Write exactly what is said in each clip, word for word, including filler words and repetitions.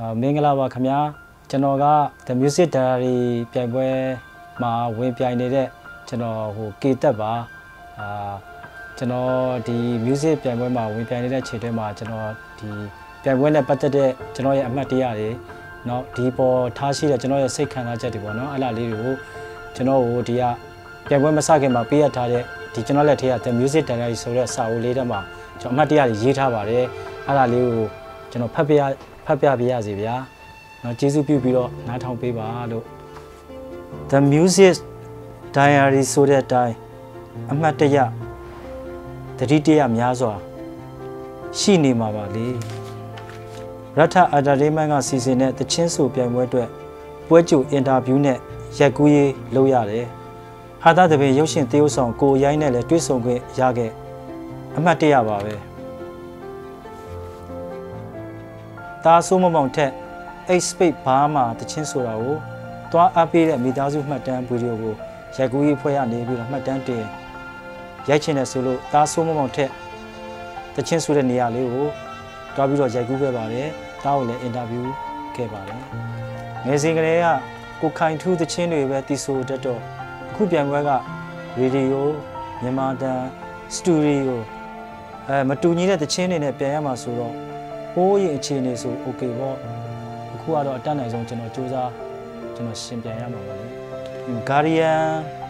မင်္ဂလာပါခင်ဗျာကျွန်တော်က The Music Diary ပြိုင်ပွဲမှာဝင်ပြိုင်နေတဲ့ကျွန်တော်ဟိုကေတက်ပါအာကျွန်တော်ဒီ music ပြိုင်ပွဲမှာဝင်ပြိုင်နေတဲ့ချိန်တွင်းမှာကျွန်တော်ဒီပြိုင်ပွဲနဲ့ပတ်သက်တဲ့ကျွန်တော်ရဲ့အမှတ်တရတွေเนาะဒီပေါ်ထားရှိတဲ့ကျွန်တော်ရဲ့စိတ်ခံစားချက်တွေပေါ့เนาะအဲ့လားလေးတွေကိုကျွန်တော်ဟိုဒီကပြိုင်ပွဲမစခင်မှာပေးရထားတဲ့ဒီကျွန်တော်လက်ထဲက The Music Diary ဆိုတဲ့စာအုပ်လေးထဲမှာကျွန်တော်အမှတ်တရတွေရေးထားပါတယ်အဲ့လားလေးကိုကျွန်တော်ဖတ်ပြဖတ်ပြပြရစီဗျာเนาะကျေးဇူးပြုပြီးတော့နားထောင်ပေးပါလို့ The Music Diary ဆိုတဲ့အတိုင်းအမှတ်တရတတိတရများစွာရှိနေမှာပါလေရထ Entertainment ကစီစဉ်တဲ့တချင်းဆိုပြိုင်ပွဲအတွက်ပွဲကြိုအင်တာဗျူးနဲ့ရက်ကူးရေးလုပ်ရတယ်ဟာသတပင်ရုပ်ရှင်သရုပ်ဆောင်ကိုရိုင်းနဲ့လည်းတွေ့ဆုံခွင့်ရခဲ့အမှတ်တရပါပဲဒါဆိုးမမောင်ထက် eight space ဘာမှတချင်းဆိုတာကိုတွားအပ်ပေးတဲ့မိသားစုမှတ်တမ်းဗီဒီယိုကိုရက်ကူးရေးဖွဲ့ရနေပြီးတော့မှတ်တမ်းတင်ရိုက်ချင်တယ်ဆိုလို့ဒါဆိုးမမောင်ထက်တချင်းဆိုတဲ့နေရာလေးကိုတွားပြီးတော့ရိုက်ကူးခဲ့ပါတယ်ဒါကိုလည်းအင်တာဗျူးခဲ့ပါတယ်ငယ်စဉ်ကလေးကကိုခိုင်ထူးတချင်းတွေပဲတီဆိုတတ်တော့အခုပြန်ပွဲကရေဒီယိုမြန်မာတန်စတူဒီယိုအဲမတူညီတဲ့တချင်းတွေနဲ့ပြန်ရမှာဆိုတော့ဟိုးရင်အခြေအနေဆိုโอเคပေါ့အခုကတော့အတတ်နိုင်ဆုံးကျွန်တော်စူးစမ်းကျွန်တော်ရှင်ပြန်ရမှာပါလေ Guardian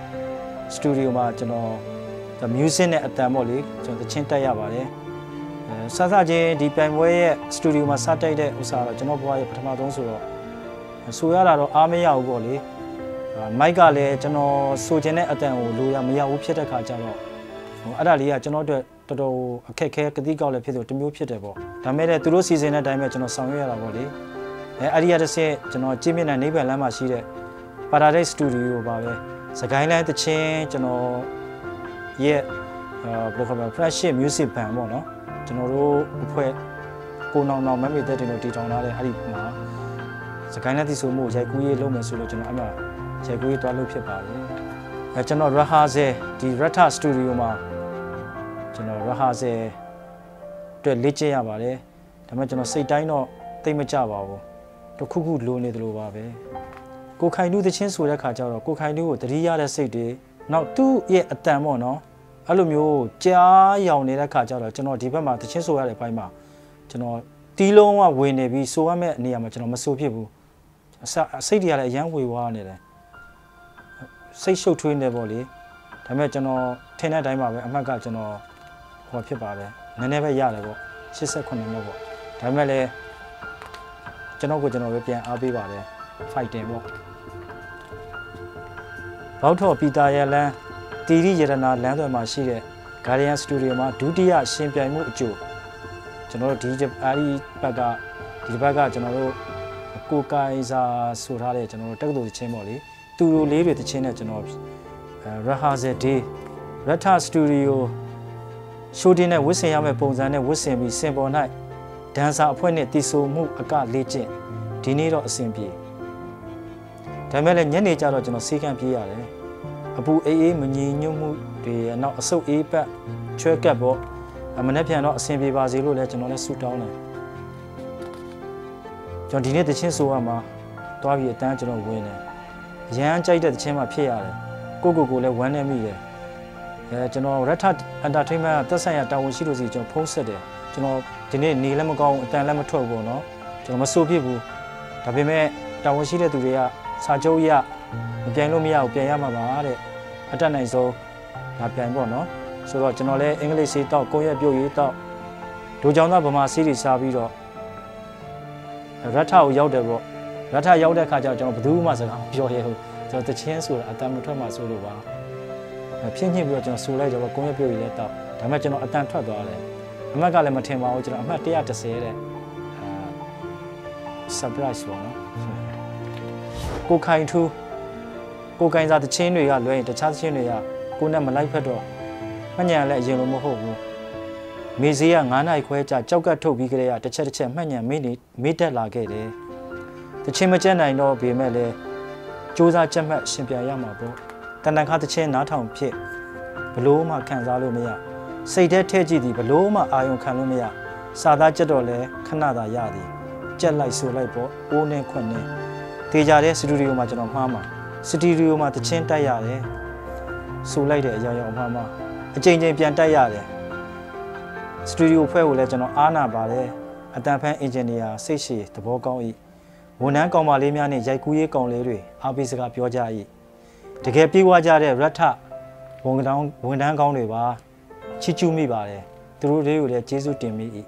Studio မှာကျွန်တော် The Music နဲ့အတန်ပေါ့လေကျွန်တော်တချင်းတက်ရပါတယ်အဲစစချင်းဒီပြိုင်ပွဲရဲ့ Studio မှာစတိုက်တဲ့ဥစ္စာတော့ကျွန်တော်ဘဝရဲ့ပထမဆုံးဆိုတော့ဆိုရတာတော့အားမရဘူးပေါ့လေမိုက်ကလည်းကျွန်တော်ဆိုချင်တဲ့အတန်ကိုလိုရမရဘူးဖြစ်တဲ့ခါကျတော့ဟိုအဲ့ဒါလေးကကျွန်တော်တို့တော်တော်အခက်ခဲကတိကောက်လည်းဖြစ်လို့တမျိုးဖြစ်တယ်ပေါ့ဒါမဲ့လည်းသူတို့စီစဉ်တဲ့အတိုင်းပဲကျွန်တော်ဆောင်ရွက်ရတာပေါ့လေအဲအဲ့ဒီရတဲ့ဆက်ကျွန်တော်ကြည့်မြင်တဲ့နေဗယ်လမ်းမှာရှိတဲ့ Paradise Studio ပါပဲစကိုင်းလိုင်းတချင်းကျွန်တော်ရဲ့ဘယ်လိုခေါ်မလဲ Fresh Music Band ပေါ့နော်ကျွန်တော်တို့အဖွဲ့ကိုနောင်နောင်မမေတဲ့တင်တို့တည်ထောင်ထားတဲ့အဲ့ဒီမှာစကိုင်းလက်တီဆိုမှုရိုက်ကူးရေးလုပ်မယ်ဆိုလို့ကျွန်တော်အမှရိုက်ကူးရေးတွားလို့ဖြစ်ပါတယ်အဲကျွန်တော် rehearsal ဒီ Ratha Studio မှာကျွန်တော် rehearsal အတွက်လေ့ကျင့်ရပါတယ်ဒါပေမဲ့ကျွန်တော်စိတ်တိုင်းတော့တိတ်မကြပါဘူးတစ်ခုခုလိုနေတယ်လို့ပါပဲကိုခိုင်တူးတချင်းဆိုတဲ့ခါကျတော့ကိုခိုင်တူးကိုတတိရတဲ့စိတ်တွေနောက်သူ့ရဲ့အတန်ပေါ့နော်အဲ့လိုမျိုးကြားရောင်နေတဲ့ခါကျတော့ကျွန်တော်ဒီဘက်မှာတချင်းဆိုရတဲ့ဘက်မှာကျွန်တော်တီးလုံးကဝင်နေပြီးဆိုရမယ့်နေရာမှာကျွန်တော်မဆိုဖြစ်ဘူးစိတ်တွေကလည်းအရန်ဝေဝါးနေတယ်စိတ်ရှုပ်ထွေးနေပေါ့လေဒါပေမဲ့ကျွန်တော်ထင်တဲ့အတိုင်းပါပဲအမှတ်ကကျွန်တော်ဟောဖြစ်ပါတယ်နည်းနည်းပဲရတယ်ပေါ့eighty-eightနှစ်ပေါ့ဒါပေမဲ့လည်းကျွန်တော်ကိုကျွန်တော်ပဲပြန်အားပေးပါတယ် fighting ပေါ့ဘောက်ထော်ပီတာရလန်းတီရီရတနာလမ်းသွယ်မှာရှိတဲ့ Guardian Studio မှာဒုတိယရှင်ပြိုင်မှုအကျိုးကျွန်တော်တို့ဒီအားဒီဘက်ကဒီဘက်ကကျွန်တော်တို့ကိုကိုင်စာဆိုထားတဲ့ကျွန်တော်တို့တက္ကသိုလ်ချင်းပေါ့လေသူတို့လေးတွေတချင်းနဲ့ကျွန်တော် rehearsal day Ratha Studio shooting နဲ့ဝစ်ဆင်ရမယ့်ပုံစံနဲ့ဝစ်ဆင်ပြီးစင်ပေါ်၌ဒန်ဆာအဖွဲ့နဲ့တည်ဆိုမှုအကလေ့ကျင့်ဒီနေ့တော့အဆင်ပြေဒါပေမဲ့လည်းညနေကျတော့ကျွန်တော်စီကံပြေးရတယ်အပူအေးအေးမငြိမ်ညွတ်မှုတွေနောက်အဆုတ်အေးပတ်ချွဲကပ်ပေါ့အမနဲ့ပြန်တော့အဆင်ပြေပါစေလို့လည်းကျွန်တော်လည်းဆုတောင်းတယ်ကျွန်တော်ဒီနေ့တချင်းဆိုရမှာတွားပြီးအတန်းကျွန်တော်ဝင်တယ်ရမ်းကြိုက်တဲ့တချင်းမှဖြစ်ရတယ်ကိုကိုကိုလည်းဝမ်းနေမိတယ်အဲကျွန်တော် Ratha Entertainment ကသက်ဆိုင်ရာတာဝန်ရှိလို့စီကျွန်တော်ဖုန်းဆက်တယ်ကျွန်တော်ဒီနေ့နေလည်းမကောင်းအတန်လည်းမထွက်ဘူးပေါ့နော်ကျွန်တော်မဆိုဖြစ်ဘူးဒါပေမဲ့တာဝန်ရှိတဲ့သူတွေကစာချုပ်ရမပြိုင်လို့မရဘူးပြန်ရမှာပါတဲ့အတက်နိုင်ဆုံးဒါပြိုင်ပေါ့နော်ဆိုတော့ကျွန်တော်လည်းအင်္ဂလိပ်စေးတော့ကိုယ့်ရဲ့ပြုတ်ရေးတော့ဒိုကြောင့်သားဗမာစီးတွေစားပြီးတော့ရထကိုရောက်တယ်ပေါ့ရထရောက်တဲ့ခါကျတော့ကျွန်တော်ဘယ်သူမှစကားမပြောရဲဘူးကျွန်တော်တချင်းဆိုတာအတန်မထွက်မှဆိုလို့ပါဖြစ်ညစ်ပြီးတော့ကျွန်တော်ဆိုလိုက်တော့ကိုယ့်ရဲ့ပြုတ်ရေးလည်းတော့ဒါပေမဲ့ကျွန်တော်အတန်ထွက်သွားတယ်အမှတ်ကလည်းမထင်ပါဘူးကျွန်တော်အမှတ်one ten၀တဲ့အာ surprise ပေါ့နော်ကိုခိုင်ထူးကိုကိုင်စာတချင်းတွေကလွဲရင်တခြားတချင်းတွေကကိုနဲ့မလိုက်ဖက်တော့မှတ်ညံလည်းအရင်လိုမဟုတ်ဘူးမေဈေးကnineနာရီခွဲကြာကြောက်ကတ်ထုတ်ပြီးကြတဲ့တစ်ချက်တစ်ချက်မှတ်ညံမေးနေမေးတက်လာခဲ့တယ်တချင်းမကျက်နိုင်တော့ပေမဲ့လည်းစူးစမ်းချက်မှတ်ရှင်ပြန်ရမှာပေါ့တန်တန်ခါတချင်းနားထောင်ဖြစ်ဘလို့မှခံစားလို့မရစိတ်ထဲထည့်ကြည့်သည်ဘလို့မှအာယုံခံလို့မရစာသားချက်တော့လဲခဏသာရသည်ကြက်လိုက်ဆိုလိုက်ပေါ့အိုးနဲ့ခွက်နဲ့တေးကြတဲ့စတူဒီယိုမှာကျွန်တော်မှားမှာစတူဒီယိုမှာတချင်းတိုက်ရတယ်ဆိုလိုက်တဲ့အရာရောက်မှာမှာအချိန်ချင်းပြန်တိုက်ရတယ်စတူဒီယိုဖွဲ့ကိုလည်းကျွန်တော်အားနာပါတယ်အတန်ဖန်အင်ဂျင်နီယာစိတ်ရှည်သဘောကောင်း၏ဝန်ထမ်းကောင်မလေးများနဲ့ရိုက်ကူးရေးကောင်လေးတွေအားပေးစကားပြောကြ၏တကယ်ပြေးဝကြတဲ့ရထဝန်ထမ်းဝန်ထမ်းကောင်းတွေပါချီးကျူးမိပါတယ်သူတို့တွေကိုလည်းကျေးဇူးတင်မိ၏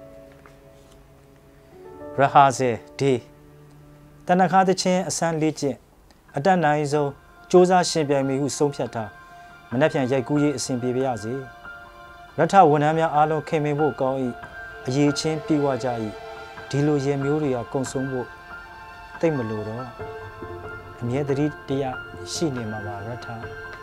ရဟာဇေဒီတနခါတချင်းအစမ်းလေးကျင့်အတက်နိုင်ဆုံးစ조사ရှင်ပြိုင်မိဟုဆုံးဖြတ်ထားမနှက်ပြန်ရိုက်ကူးရေးအစဉ်ပြေပါရစေရထဝန်ထမ်းများအားလုံးခင်မင်ဖို့ကောင်း၏အရေးချင်းပြေးဝကြ၏ဒီလိုရေမျိုးတွေကကုံဆုံးဖို့တိတ်မလို့တော့အမြဲတည်းတရားရှိနေမှာပါရထ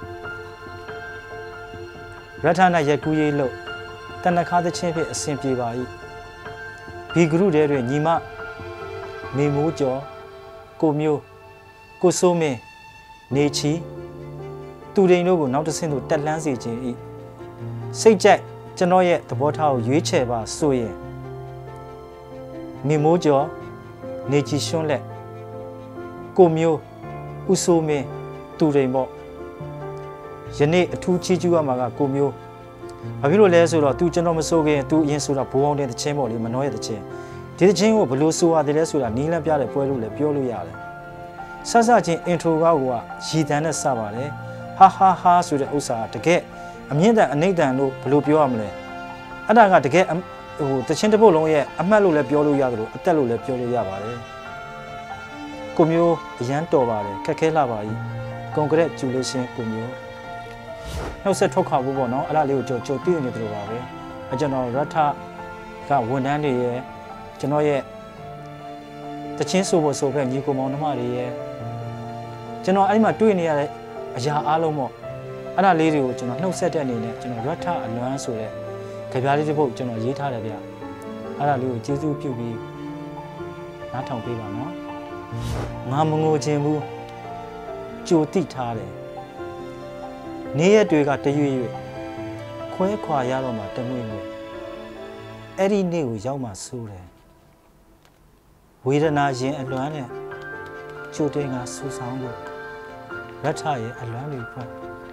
ရထနာရိုက်ကူးရေးလို့တနခါတချင်းဖြင့်အစဉ်ပြေပါ၏ဘီဂရုတဲတွင်ညီမမေမိုးကျော်ကိုမျိုးကိုစိုးမင်းနေချီသူတိန်တို့ကိုနောက်တစ်ဆင့်သို့တက်လှမ်းစေခြင်း၏စိတ်ကြိုက်ကျွန်တော်ရဲ့သဘောထားကိုရွေးချယ်ပါဆိုရင်မေမိုးကျော်နေချီရွှွန်းလက်ကိုမျိုးဦးစိုးမင်းသူတိန်ပေါ့ယနေ့အထူးချီးကျူးရမှာကကိုမျိုးဘာဖြစ်လို့လဲဆိုတော့သူကျွန်တော်မစိုးခင်သူအရင်ဆိုတာဘိုးအောင်တဲ့တခြင်းပေါ့လေမနှောရဲ့တခြင်းဒီတခြင်းကိုဘယ်လိုဆိုရတယ်လဲဆိုတာနီးလန်းပြတဲ့ပွဲလို့လည်းပြောလို့ရတယ်ဆဆချင်းအင်ထရိုကောကရည်တန်းနဲ့စပါတယ်ဟာဟာဟာဆိုတဲ့ဥစ္စာတကယ်အမြင့်တန်အနိမ့်တန်လို့ဘယ်လိုပြောရမလဲအဲ့ဒါကတကယ်ဟိုတခြင်းတစ်ပုတ်လုံးရဲ့အမှတ်လို့လည်းပြောလို့ရတယ်လို့အသက်လို့လည်းပြောလို့ရပါတယ်ကိုမျိုးအရန်တော်ပါတယ်ခက်ခဲလာပါ၏ကွန်ကရစ်ကျူလေးရှင်းကိုမျိုးနှုတ်ဆက်ထုတ်ခါဖို့ပေါ့နော်အဲ့ဒါလေးကိုကြော်ကြော်သိနေတယ်လို့ပါပဲအကျွန်တော်ရထကဝန်ထမ်းတွေရဲ့ကျွန်တော်ရဲ့တချင်းဆိုဖို့ဆိုဖက်ညီကိုမောင်နှမတွေရဲ့ကျွန်တော်အဲ့မှာတွေ့နေရတဲ့အရာအားလုံးပေါ့အဲ့ဒါလေးတွေကိုကျွန်တော်နှုတ်ဆက်တဲ့အနေနဲ့ကျွန်တော်ရထအလွမ်းဆိုတဲ့ကြပြားလေးတစ်ပုဒ်ကျွန်တော်ရေးထားတယ်ဗျအဲ့ဒါလေးကိုကျေးဇူးပြုပြီးနားထောင်ပေးပါနော်ငါမငိုခြင်းဘူးကြိုတိထားတယ်နေရက်တွေကတရွေ့ရွေ့ခွဲခွာရတော့မှတမွေ့လို့အဲ့ဒီနေ့ကိုရောက်မှဆိုးတယ်ဝေဒနာရင်အလွမ်းနဲ့ကြိုတင်ကဆူဆောင်းလို့ရထရဲ့အလွမ်းတွေဖွင့်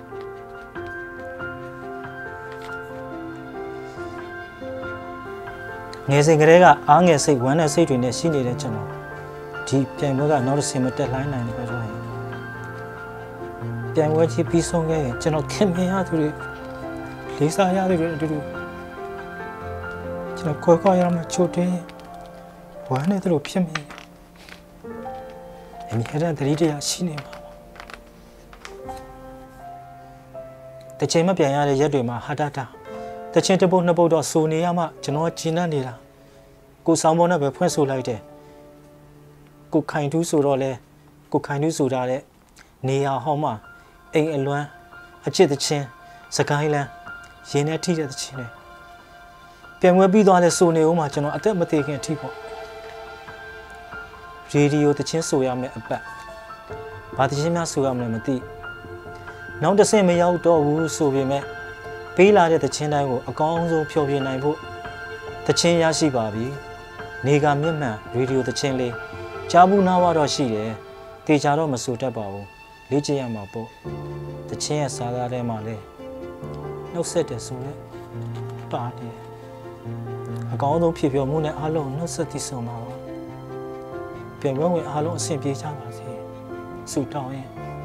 ငယ်စဉ်ကလေးကအားငယ်စိတ်ဝမ်းနဲ့စိတ်တွေနဲ့ရှိနေတဲ့ကျွန်တော်ဒီပြိုင်ပွဲကနောက်တစ်ဆင့်မတက်လှိုင်းနိုင်တယ်ပြောရင်ပြိုင်ပွဲကြီးပြီးဆုံးခဲ့ရင်ကျွန်တော်ခင်မင်ရသူတွေလေးစားရသူတွေအတူတူကျွန်တော်ခွဲခွာရမှာချိုးတယ်ဝမ်းနဲ့သူတို့ဖြစ်မိအမြဲတမ်းတတိတရားရှိနေမှာတချိန်မပြန်ရတဲ့ရက်တွေမှာဟာတာတာတချင်းတစ်ပုတ်နှစ်ပုတ်တော့စိုးနေရမှကျွန်တော်ကျဉ်းနှံ့နေတာကိုဆောင်ပေါ်နဲ့ပဲဖွင့်ဆိုလိုက်တယ်ကိုခိုင်ထူးဆိုတော့လဲကိုခိုင်ထူးဆိုတာတဲ့နေရဟောင်းမှာအိမ်အလွမ်းအချစ်တချင်းစကိုင်းလန်းရင်းနဲ့ထိတဲ့တချင်းတွေပြန်ဝဲပြီးသွားတဲ့စိုးနေဦးမှာကျွန်တော်အသက်မသေးခင်အထိပေါ့ရေဒီယိုတချင်းဆိုရမယ်အပတ်ဘာတချင်းများဆိုရမလဲမသိနောက်တစ်ဆင့်မရောက်တော့ဘူးဆိုပေမဲ့ပေးလာတဲ့တခြင်းတိုင်းကိုအကောင်းဆုံးဖျော်ဖြေနိုင်ဖို့တခြင်းရရှိပါပြီနေကမြင့်မှန်ရေဒီယိုတခြင်းလေးကြားဘူးနားဝတော့ရှိတယ်တေချာတော့မဆိုတတ်ပါဘူးလေ့ကျင့်ရမှာပေါ့တခြင်းရဲ့စာသားထဲမှာလဲနှုတ်ဆက်တယ်ဆိုရက်ပါတယ်အကောင်းဆုံးဖြည့်ဖြော်မှုနဲ့အားလုံးနှုတ်ဆက်တည်ဆုံပါပါပြန်ဝဲဝင်အားလုံးအဆင်ပြေကြပါစေဆုတောင်းရင်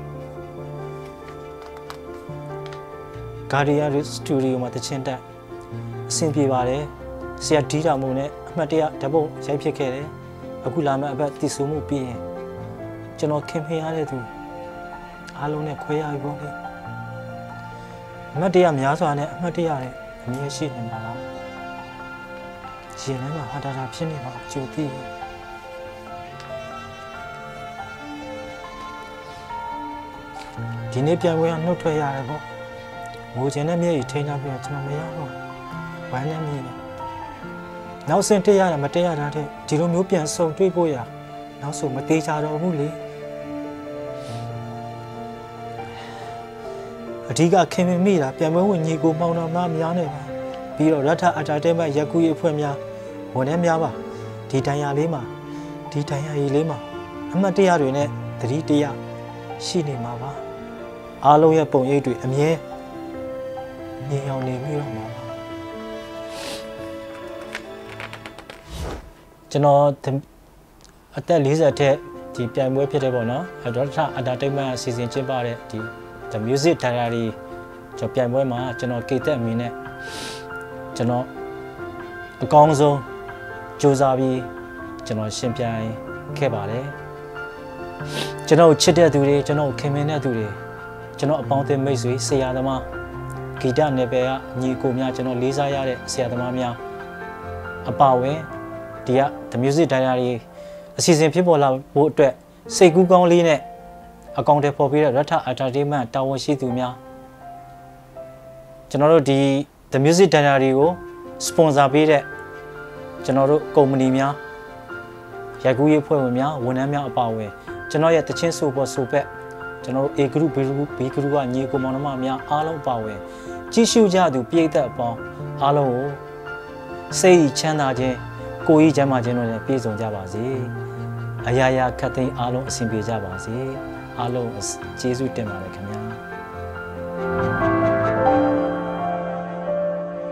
ဂါဒီယာစတူဒီယိုမှာတချင်းတက်အဆင်ပြေပါတယ်ဆရာဒီတာမို့နဲ့အမှတ်တရဓာတ်ပုံရိုက်ဖြစ်ခဲ့တယ်အခုလာမယ့်အပတ်တည်ဆူမှုပြီးရင်ကျွန်တော်ခင်ဖေးရတဲ့သူအားလုံးနဲ့ခွဲရပြီပေါ့လေအမှတ်တရများစွာနဲ့အမှတ်တရနဲ့အမြဲရှိနေမှာပါရှင်ထဲမှာဟာတာတာဖြစ်နေပါကြိုသိဒီနေ့ပြန်ဝင်နှုတ်ထွက်ရတယ်ပေါ့ငိုချင်တဲ့မျက်ရည်ထိန်းထားပြီးတော့ကျွန်တော်မရတော့ဝမ်းနဲ့မြည်တယ်နောက်ဆင့်တက်ရတယ်မတက်ရတာတဲ့ဒီလိုမျိုးပြန်ဆုံတွေ့ဖို့ရနောက်ဆိုမသေးချတော့ဘူးလေအဓိကခင်မင်မိတာပြန်ပွဲဝင်ညီကိုမောင်တော်မများနေပါပြီးတော့ရထအတာတဲမရက်ကူရေးအဖွဲ့များဝန်ထမ်းများပါဒီတိုင်ယာလေးမှာဒီတိုင်ရည်လေးမှာအမှတ်တရတွေနဲ့သတိတရရှိနေမှာပါအားလုံးရဲ့ပုံရိပ်တွေအမြဲမြင်အောင်နေပြီးတော့မှာပါကျွန်တော်အသက်၄၀ထက်ဒီပြိုင်ပွဲဖြစ်တယ်ပေါ့နော်ဒေါက်တာအတာတိတ်မန်အစီအစဉ်ကျင်းပတဲ့ဒီ The Music Diary ကျွန်တော်ပြိုင်ပွဲမှာကျွန်တော်ကေတက်အမင်းနဲ့ကျွန်တော်အကောင်းဆုံးစူးစမ်းပြီးကျွန်တော်ရှင်ပြိုင်ခဲ့ပါတယ်ကျွန်တော်ချစ်တဲ့သူတွေကျွန်တော်ခင်မင်တဲ့သူတွေကျွန်တော်အပေါင်းအသင်းမိတ်ဆွေဆရာသမားဂီတနယ်ပယ်ကညီကိုများကျွန်တော်လေးစားရတဲ့ဆရာသမားများအပါဝင်ဒီက The Music Diary အစီအစဉ်ဖြစ်ပေါ်လာဖို့အတွက်စိတ်ကူးကောင်းလေးနဲ့အကောင့်တွေပေါ်ပြီးတဲ့ရထ Entertainment တာဝန်ရှိသူများကျွန်တော်တို့ဒီ The Music Diary ကို sponsor ပေးတဲ့ကျွန်တော်တို့ကုမ္ပဏီများရိုက်ကူးရေးဖွဲ့ဝင်များဝန်ထမ်းများအပါအဝင်ကျွန်တော်ရဲ့တချင်းဆိုပေါ်ဆိုဘက်ကျွန်တော်တို့ A group B group B group ကညီကိုမောင်နှမများအားလုံးပါဝင်ကြည့်ရှုကြသူပြည်သက်အပေါင်းအားလုံးကိုစိတ်ချမ်းသာခြင်းကိုယ်ကြီးချမ်းသာခြင်းတို့နဲ့ပြည့်စုံကြပါစေအရာရာခတ်သိမ်းအားလုံးအဆင်ပြေကြပါစေအားလုံးကျေးဇူးတင်ပါတယ်ခင်ဗျာ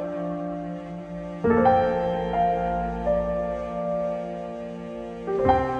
Thank you.